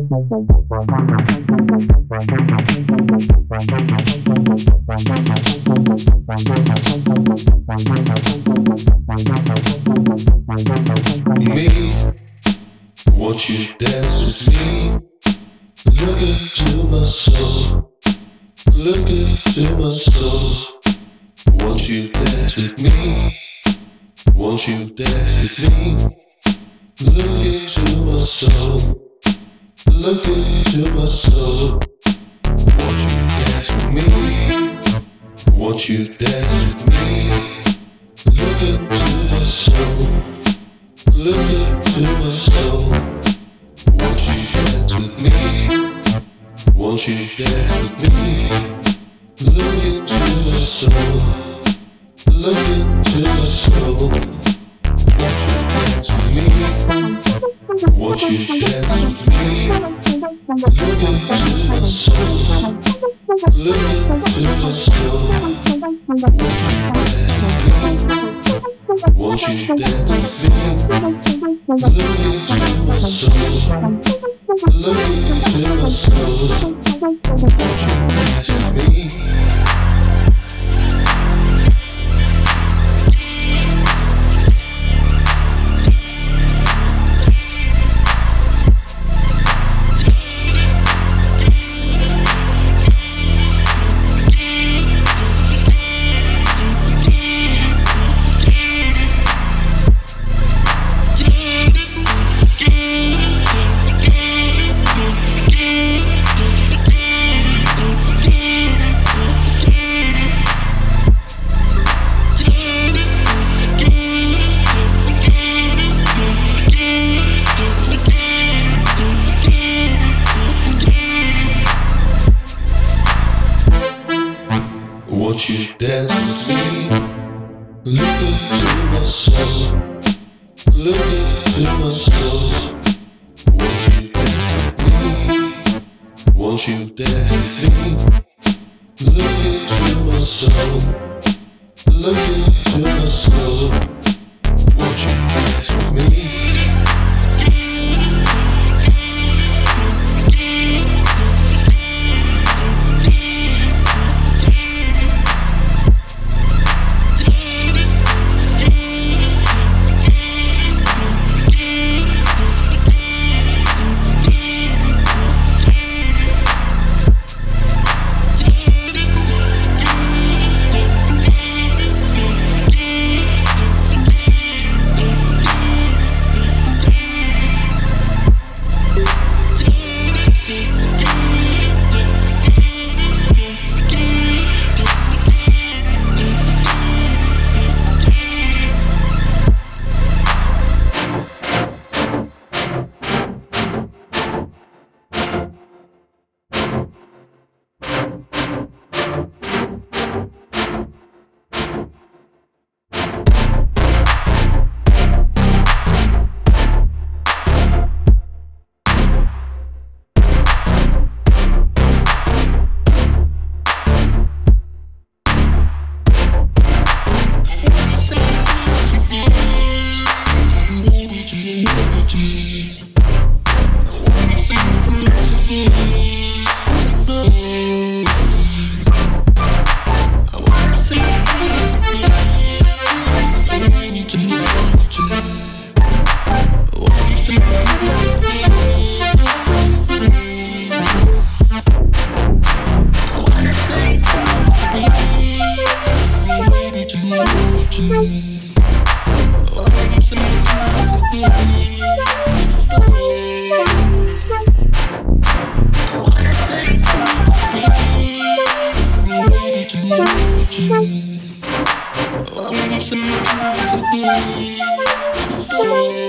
Me, won't you dance with me? Look into my soul. Look into my soul. Won't you dance with me? Won't you dance with me? Look into my soul. Look into my soul. Won't you dance with me? Won't you dance with me? Look into my soul. Look into my soul. Won't you dance with me? Won't you dance with me? Look into my soul. Look into my soul. Won't you dance with me? Won't you dance with me? Look into my soul. Look into my soul. Won't you dance with me? Won't you dance with me? Look into my soul. Look into my soul. Won't you dance with me? Won't you dance with me? Look into my soul. Look into my soul. Won't you dance with me? Won't you dance with me? Look into my soul. Look into my soul. Won't you dance with me? Oh,